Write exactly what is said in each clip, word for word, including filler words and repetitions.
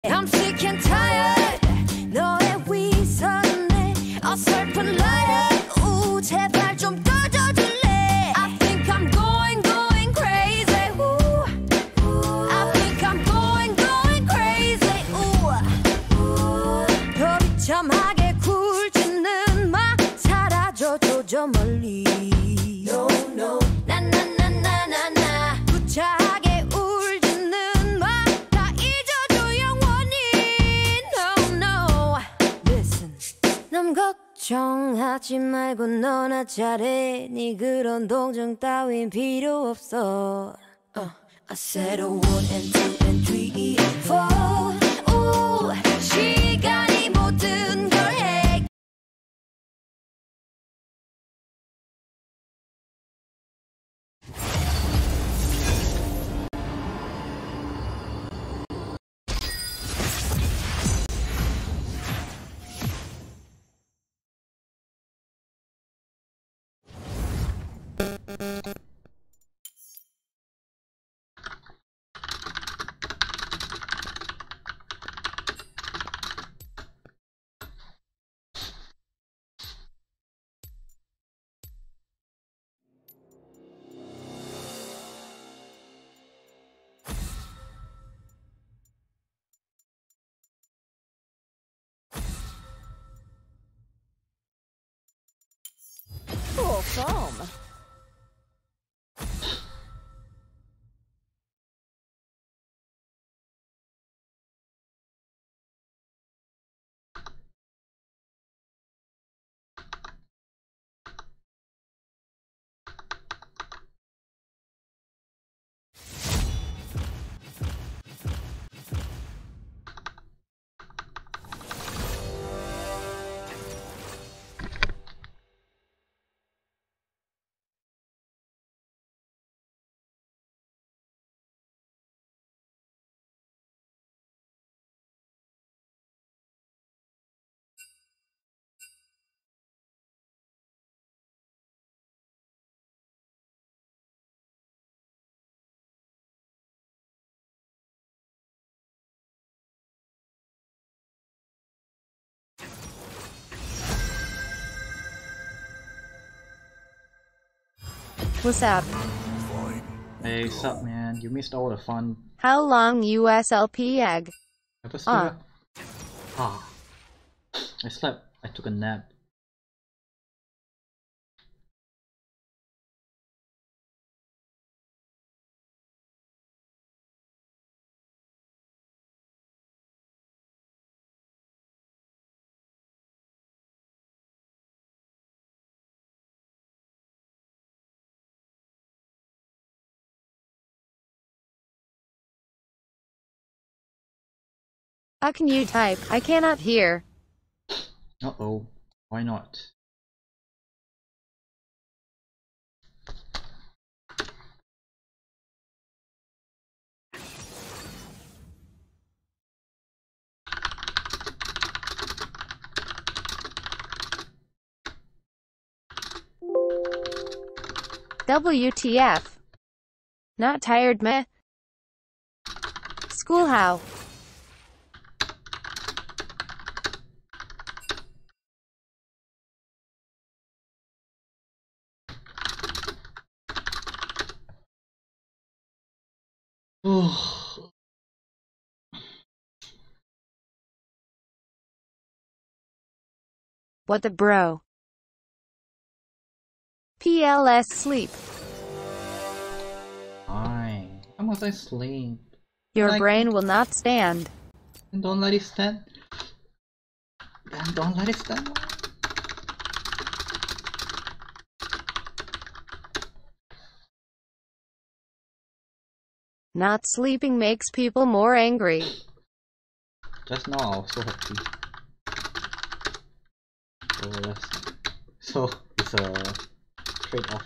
I'm sick and tired 너의 위선에 어설픈 light 우 제발 좀 꺼져줄래 I think I'm going going crazy Ooh. I think I'm going going crazy Ooh. 더 비참하게 굴지는 마 사라져줘 저 멀리 No no 나나나나나나 구차하게 울지는 마 다 잊어줘 영원히 No no Listen 남 걱정하지 말고 너나 잘해 네 그런 동정 따윈 필요 없어 uh, I said a one and two and three and four 오 시간이 모든 걸 해 Cool foam. What's up? Hey, sup, man? You missed all the fun. How long U S L P egg? Episode? Uh. Ah. I slept. I took a nap. How can you type? I cannot hear. Uh-oh. Why not? W T F? Not tired meh? School how? What the bro? P L S sleep. Fine. How must I sleep? Your Like- brain will not stand. Then don't let it stand. Then don't let it stand. Not sleeping makes people more angry. Just now I was so happy. So that's so it's a trade-off.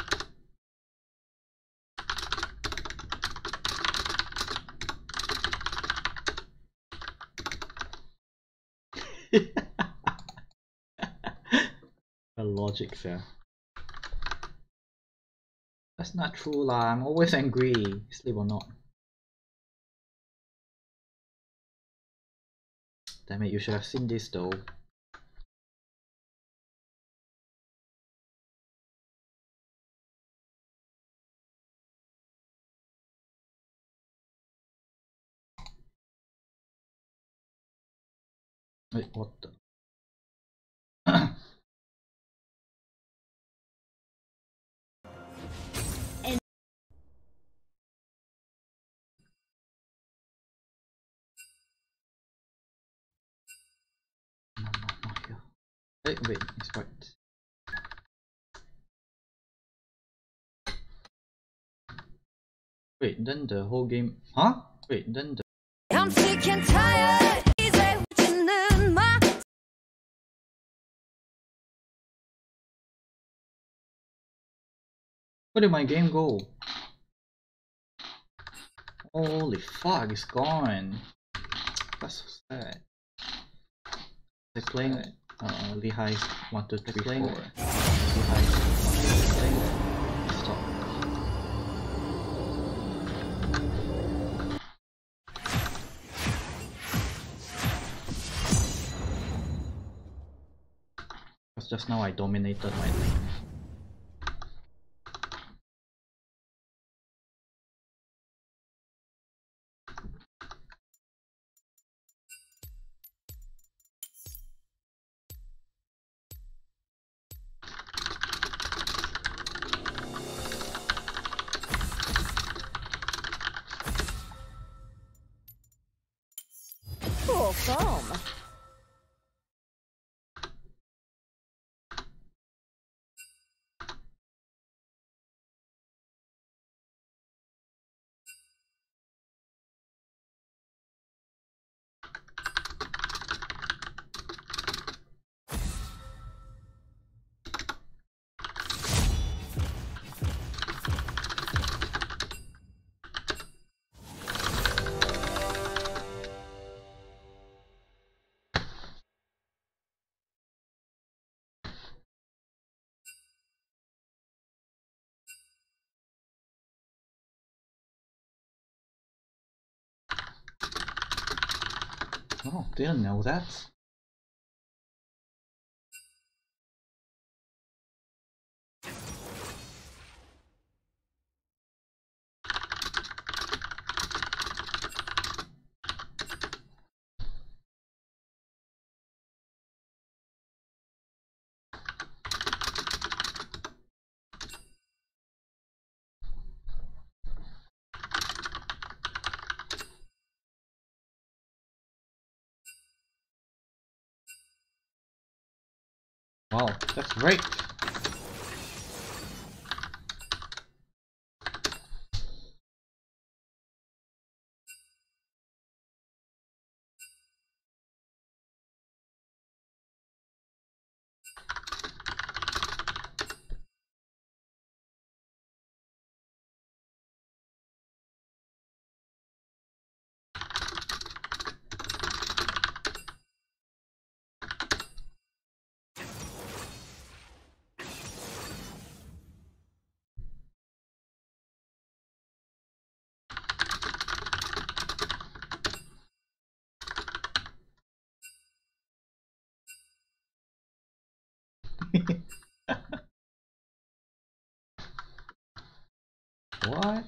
The logic, sir. That's not true lah, I'm always angry, sleep or not. Damn it, you should have seen this though. Wait, what the? No, no, not here. Wait, wait, it's right. Wait, then the whole game. Huh? Wait, then the. I'm sick and tired. 이제 훔치는 마. Where did my game go? Holy fuck, it's gone. That's so sad. It's playing uh, Lehigh one two three four. Lehigh one two three. Stop. Because just now I dominated my lane. Cool foam. Oh, didn't know that. Wow, that's great. What?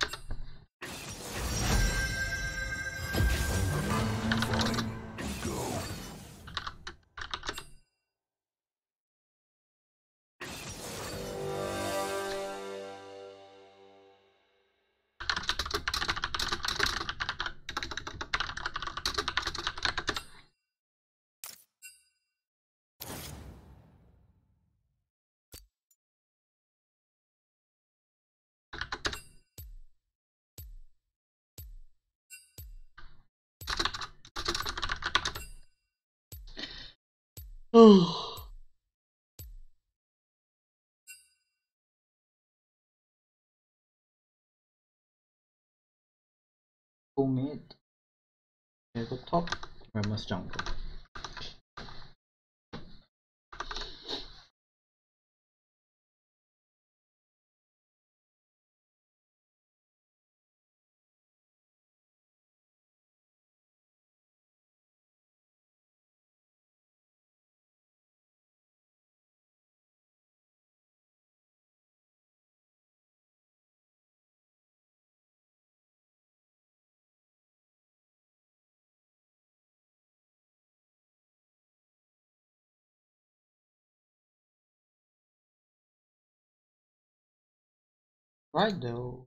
Oh. Go mid. Yeah, go top. Ramos jungle. Right though.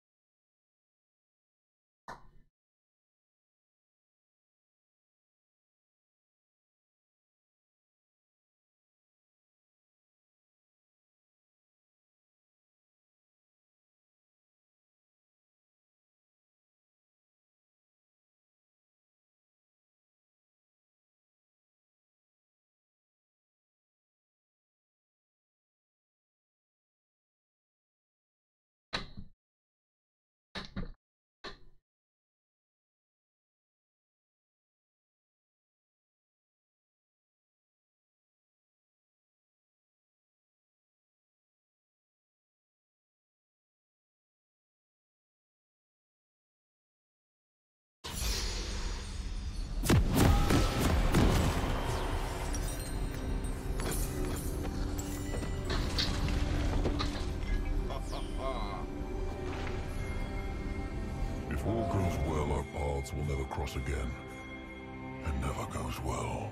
If all goes well, our paths will never cross again. It never goes well.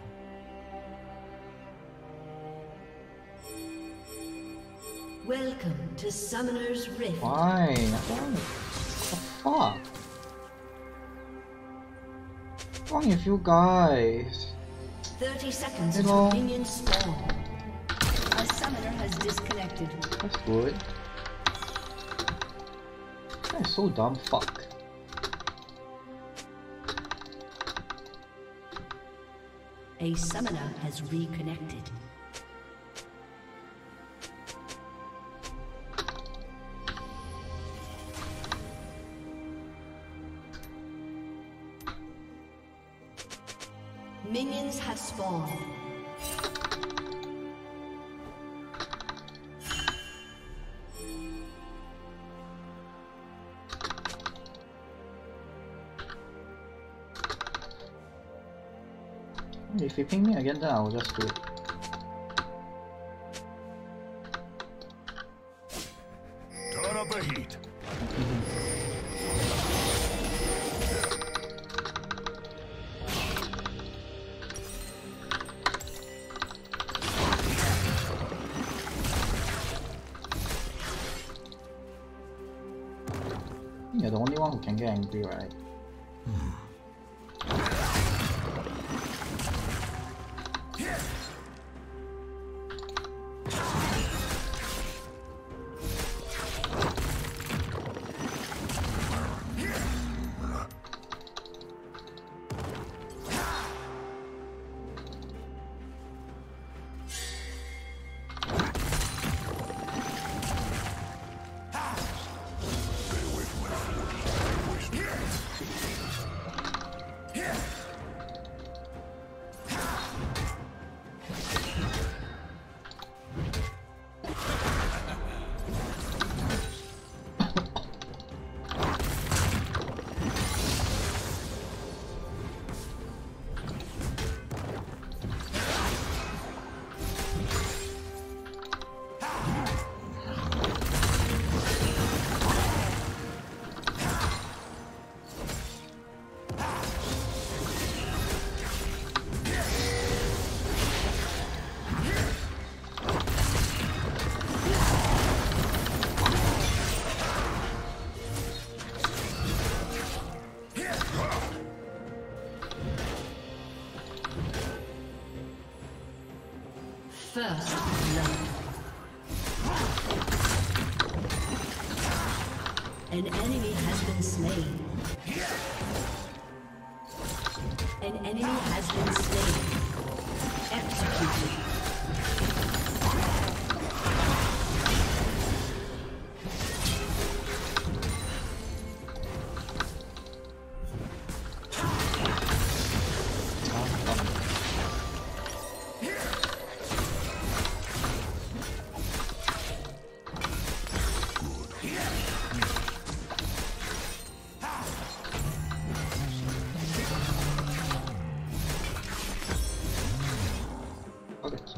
Welcome to Summoner's Rift. Fine. What the fuck? What's wrong with you guys? thirty seconds Hello. until minions spawn. A summoner has disconnected. That's good. That is so dumb. Fuck. A summoner has reconnected. Minions have spawned. If you ping me again, then I will just do it. Turn up the heat. You're the only one who can get angry, right? First love. An enemy has been slain. An enemy has been slain. Executed. Fuck it.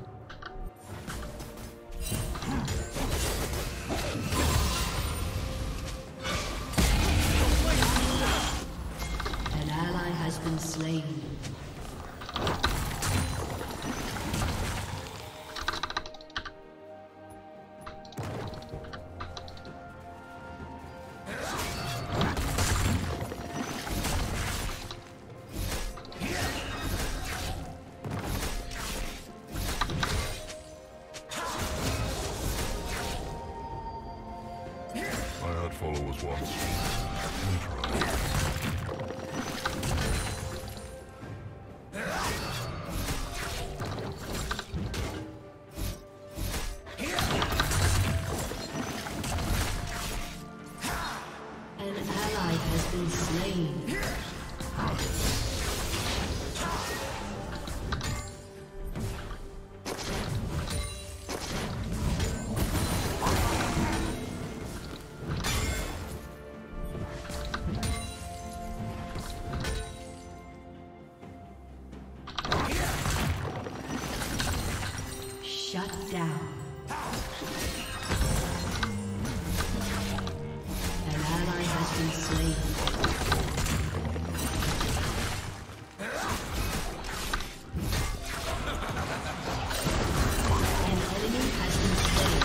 down. An ally has been slain. An enemy has been slain.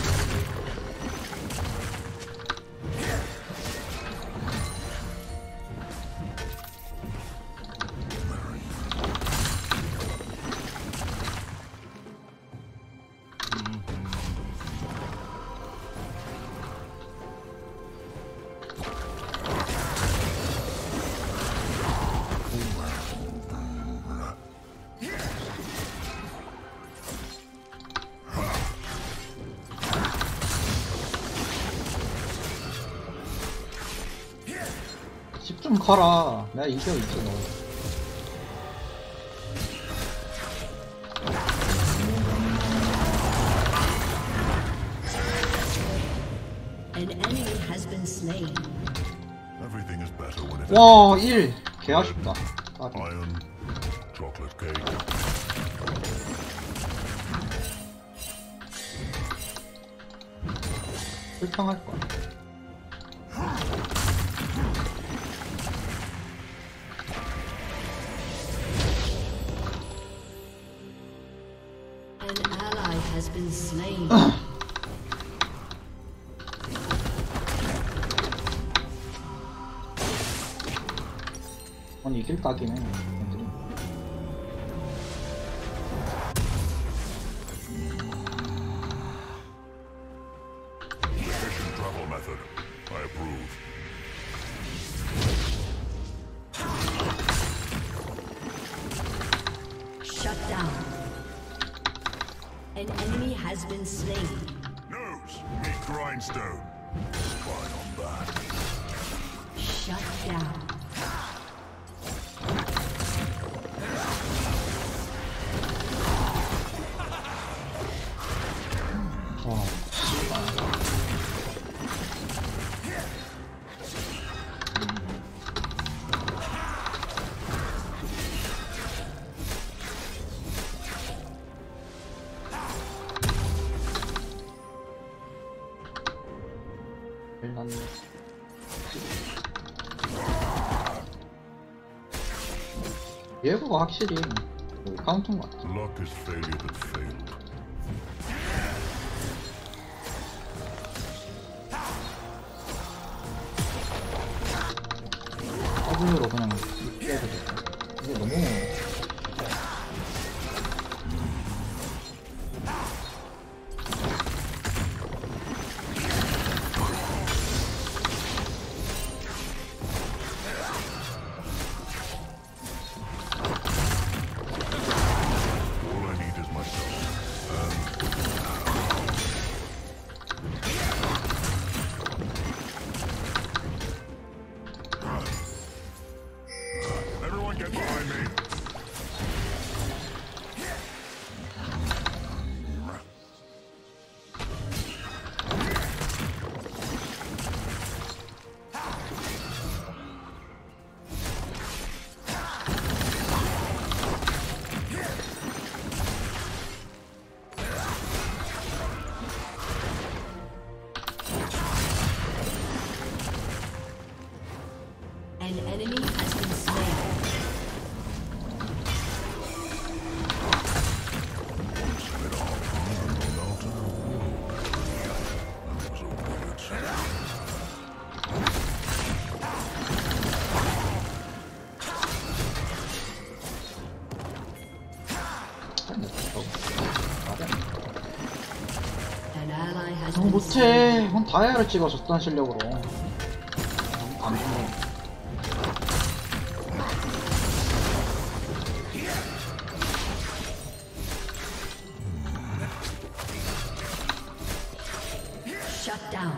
집 좀 커라. 내가 이겨 이제 너. An enemy has been slain. Everything is better when it 와, 일. 개 아쉽다. 까비. iron, chocolate cake. 불평할 거야. An ally has been slain. 아니 이길 각이네. 애들이. Efficient travel method. I approve. Shut down. An enemy has been slain. Nose, meet grindstone. Fine on that. Shut down. 와. 일났네. 예고가 확실히 그 카운터인 것 같아. Luck is failure that failed. 더블로 그냥 빼도 돼. 이게 너무 All I need is myself. And everyone get behind me. An enemy has been slain. Spit off on the mountain of wood. That was a weird sound. An ally has 형 been slain. 못해. 형 다이아를 찍어 줬던 실력으로. 안 좋네. Shut down.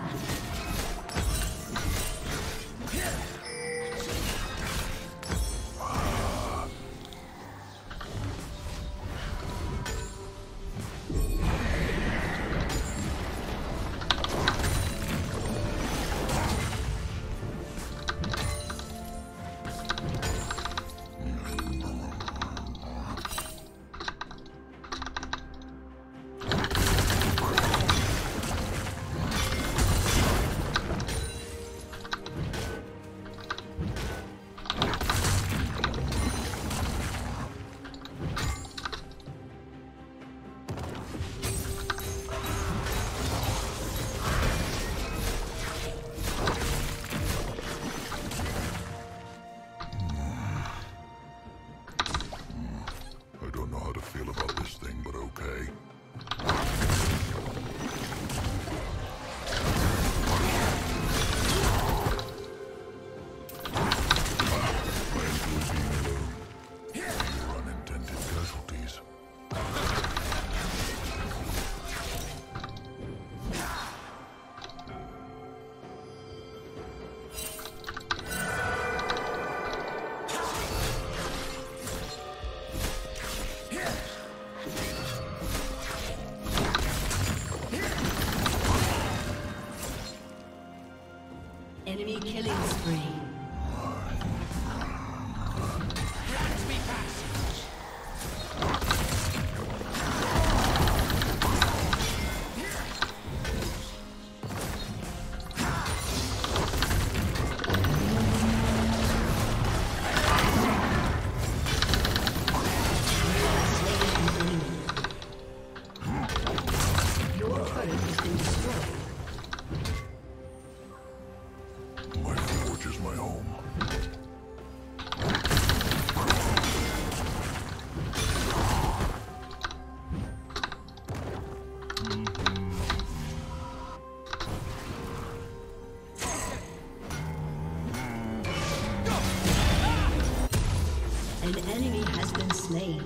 feel about this thing, but okay. Your unintended casualties. Enemy killing spree. Your turret has been destroyed. My forge is my home. An enemy has been slain.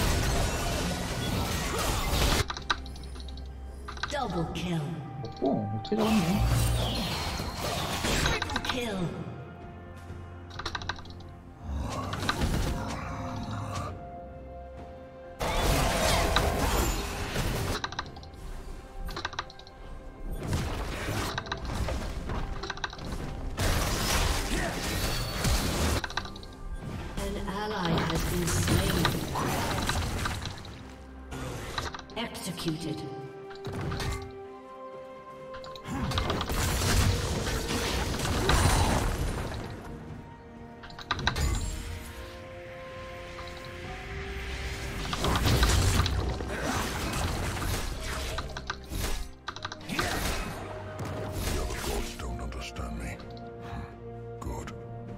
Double kill. 오, 어떻게 잡았네? Triple kill. An ally has been slain. Executed. The other gods don't understand me. Good.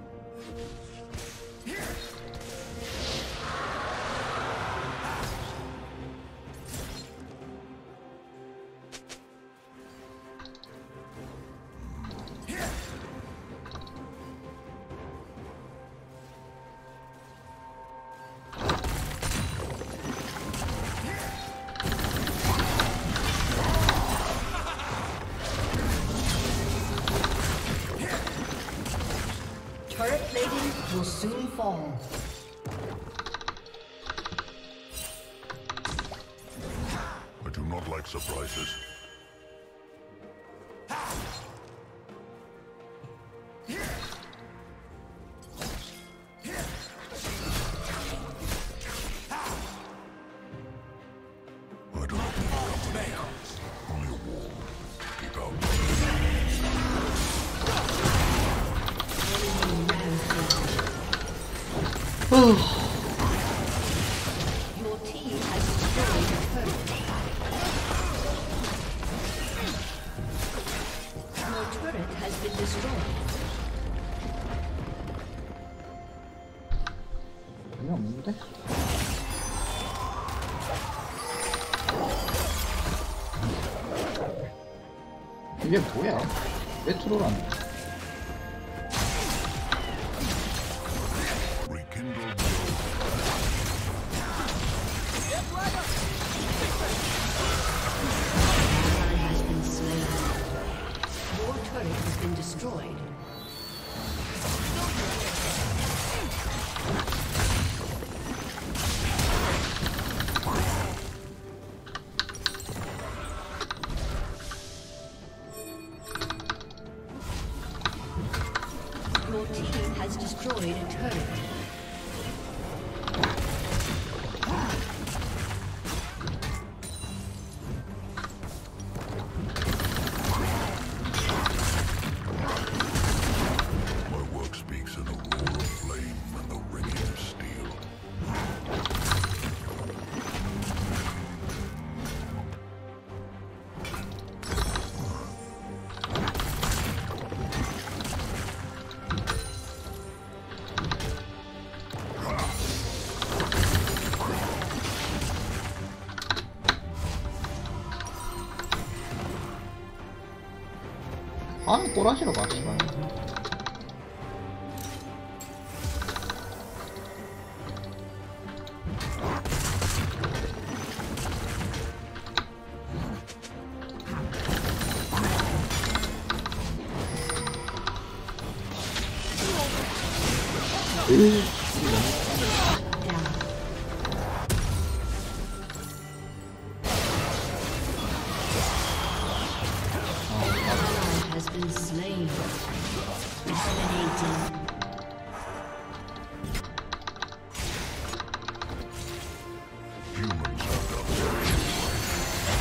Turret plating will soon fall. I do not like surprises. I do not need company. Only a wall. Keep out. Your team has destroyed a turret. Your turret has been destroyed. 이게 없는데? 이게 뭐야? 왜 트롤하는 거야? Rekindle the Ally has been slain. Your turret has been destroyed. Your team has destroyed a turret. 아, 꼬라지로 가, 씨발. 으. Has been slain. Dominating. Humans have done very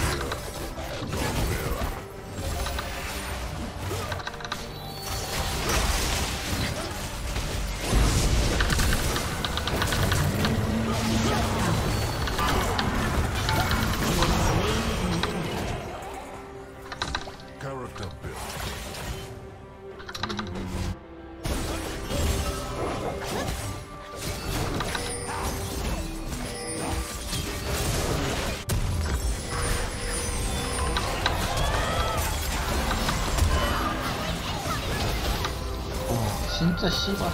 character build. 어, 진짜 씨발.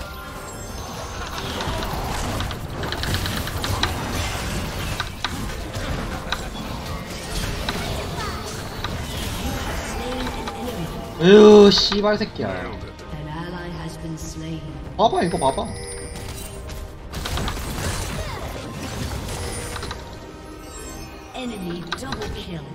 으, 씨발 새끼야. Nailed it. An ally has been slain. 봐봐, 이거 봐봐. Enemy double kill.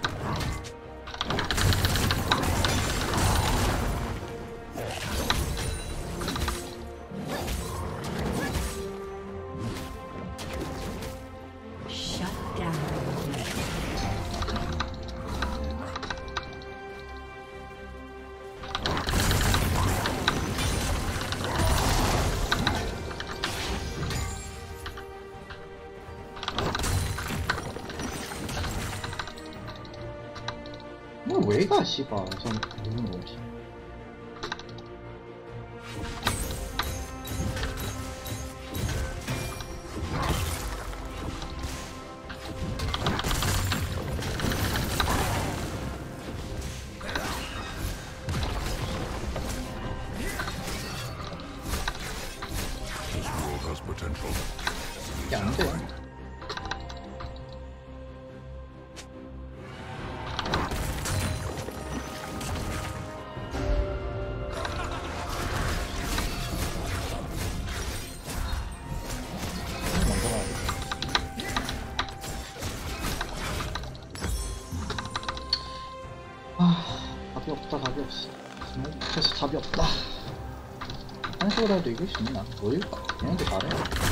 Shut down. 뭐 왜 가, 씨발. 전 모르는 거지. This world has potential. 이게 안 돼. 먼저 가야 돼. 아, 답이 없다, 답이 없어. 그래서 답이 없다. 한식으로라도 이길 수 있나? 뭐일까? 얘네들 잘해.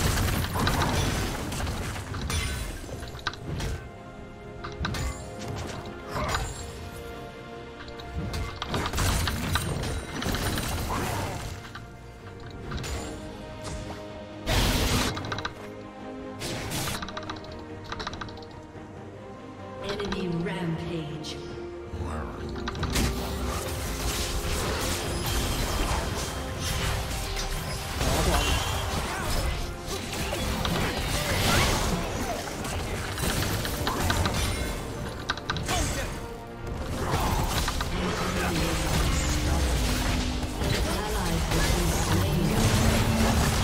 Enemy rampage. Ally has been slain.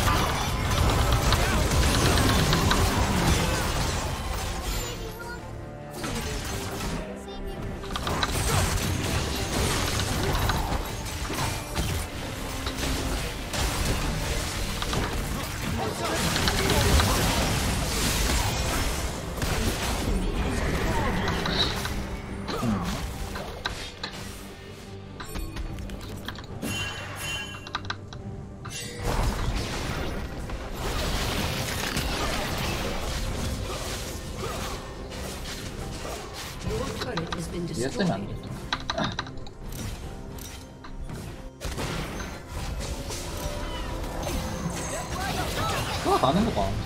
Your turret has been 얘 때문에 안 destroyed. 돼. 아, 나는 거 봐.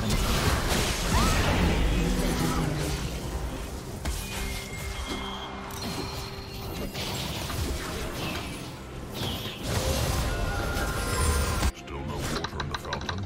Still no water in the fountain.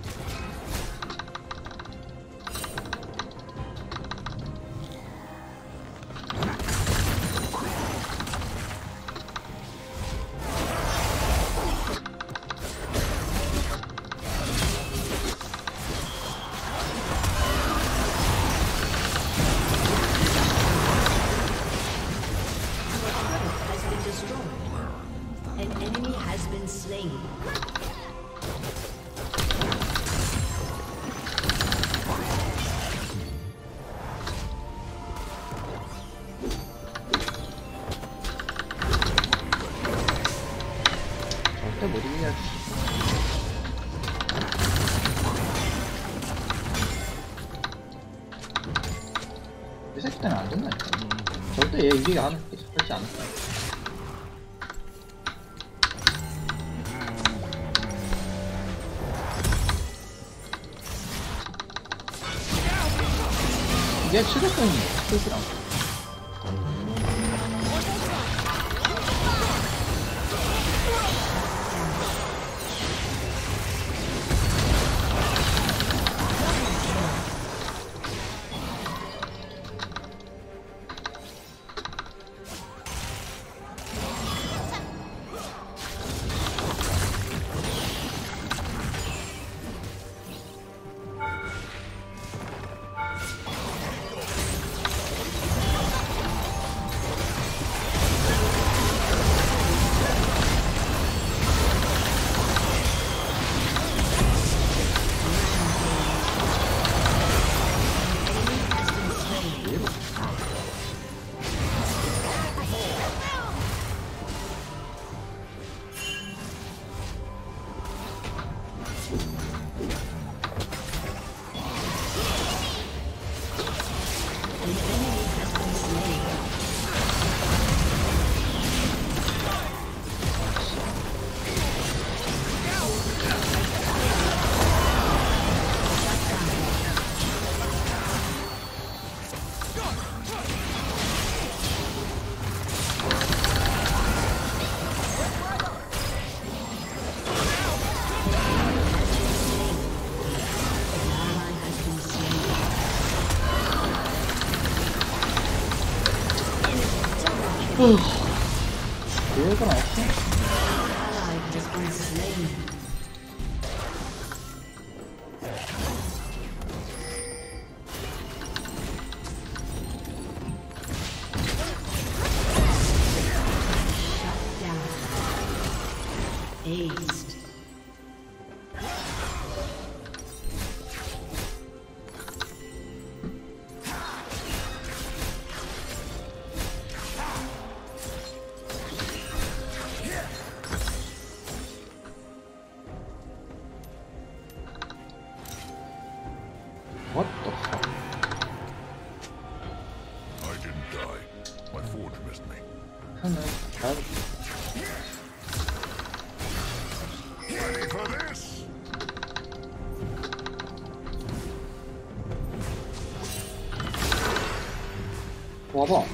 새끼 때문에 안 된다니까. 절대 얘 이기게 하는 하지 않을 거야. 이게 치료성이 뜻이랑. 계획은 없어. Ally has been slain. Shut down. Aced. What the fuck? I didn't die. My forge missed me. 하면 잘 Ready for this? 와봐.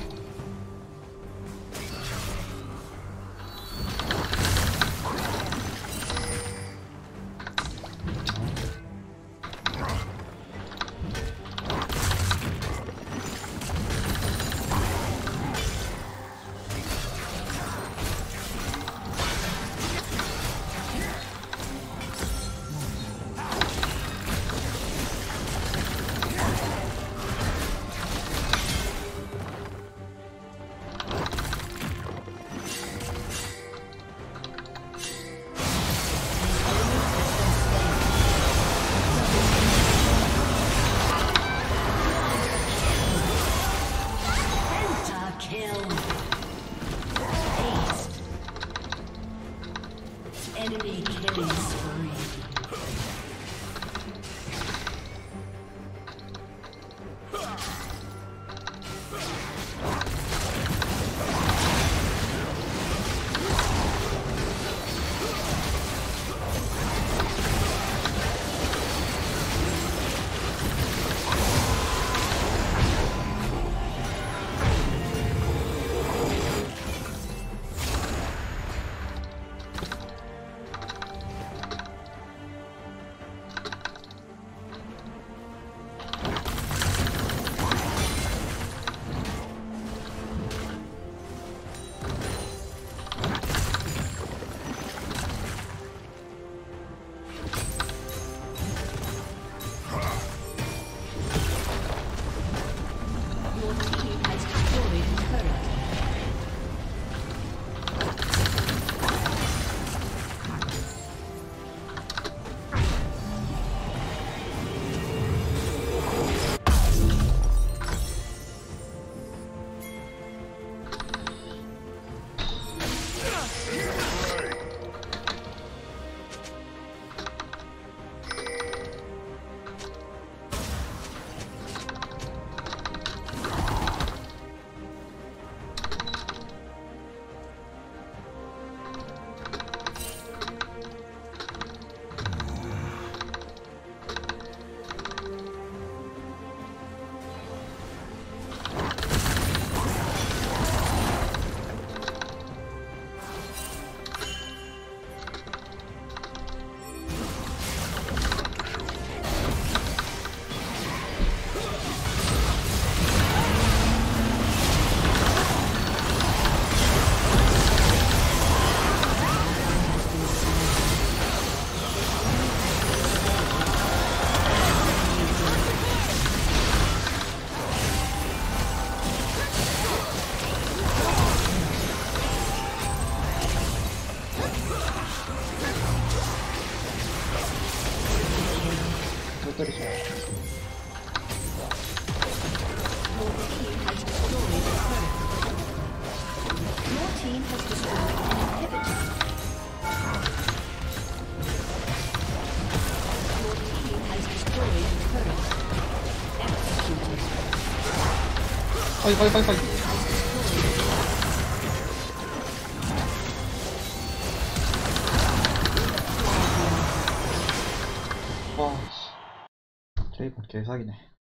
Kill. Aced. Enemy killing spree. Fight, fight, fight, fight. 와, 드레이븐 개사기네.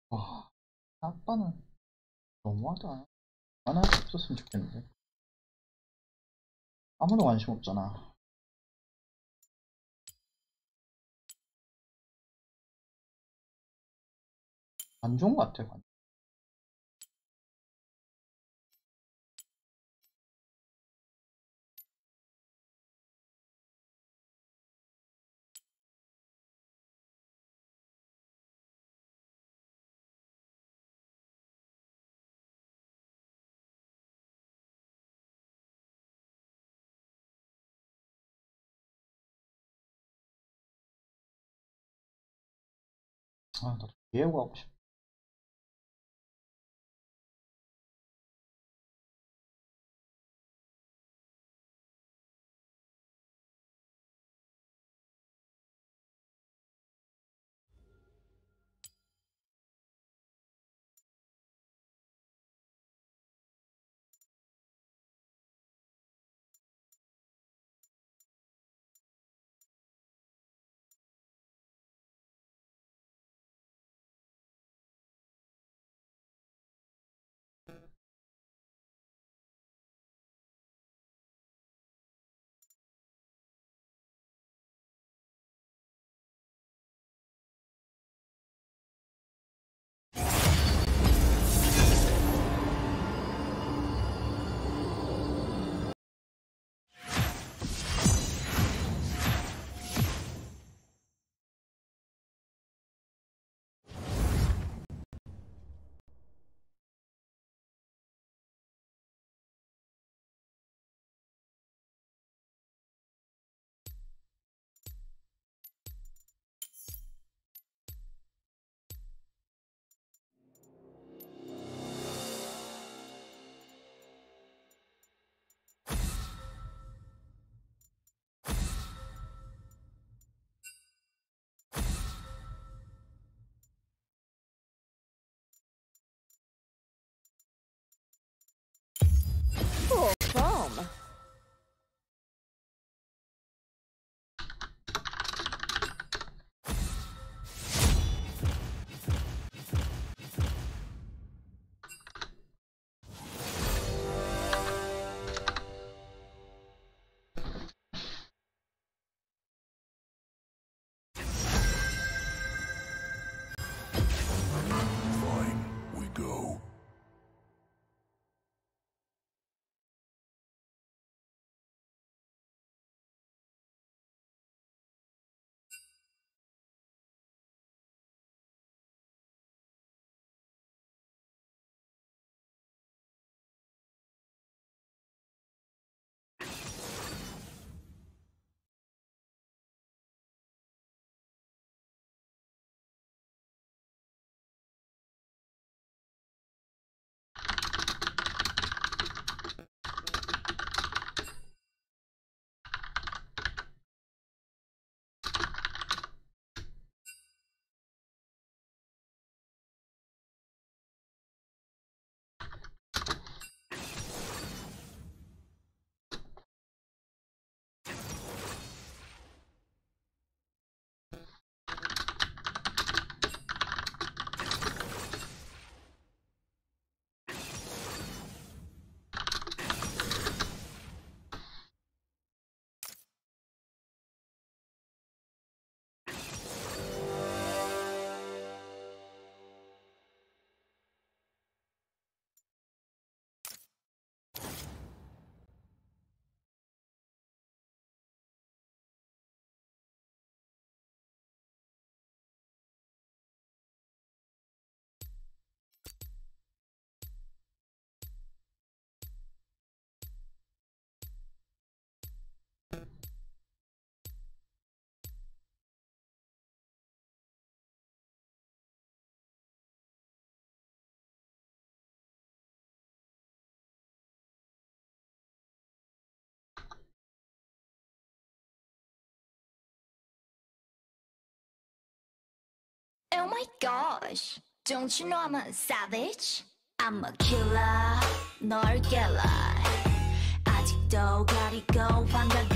와, 아빠는 너무하다. 하나 없었으면 좋겠는데. 아무도 관심 없잖아. 안 좋은 것 같아. 관심. 아, 나도 비에고 하고 싶어. Cool foam. Fine, we go. Oh my gosh, don't you know I'm a savage? I'm a killer, 널 깨라. 아직도 가리고 환각